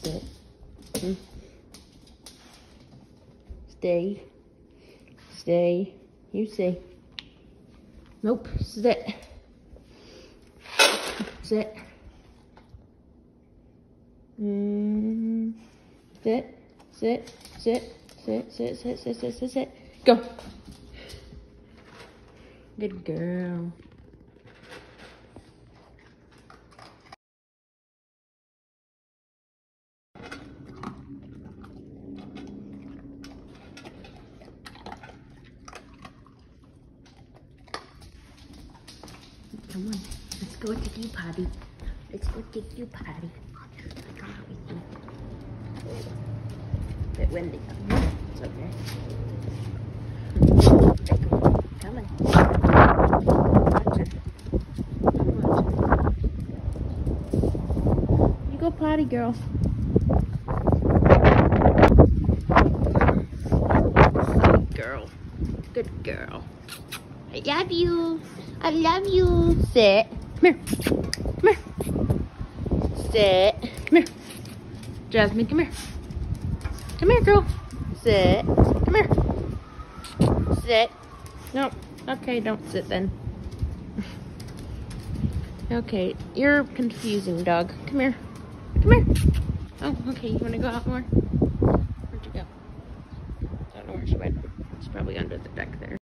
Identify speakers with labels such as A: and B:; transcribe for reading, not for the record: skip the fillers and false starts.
A: Sit. Stay. Stay. You stay. Nope. Sit. Sit. Sit. Sit. Sit. Sit. Sit. Sit. Sit. Sit. Sit. Sit. Go. Good girl. Come on, let's go take you potty. Let's go take you potty. Come out with you. Bit windy. It's okay. Come on. Watch it. Watch it. You go potty, girl. Good girl. Good girl. I love you. I love you. Sit. Come here. Come here. Sit. Come here. Jasmine, come here. Come here, girl. Sit. Come here. Sit. No. Okay, don't sit then. Okay, you're confusing, dog. Come here. Come here. Oh, okay. You want to go out more? Where'd you go? I don't know where she went. She's probably under the deck there.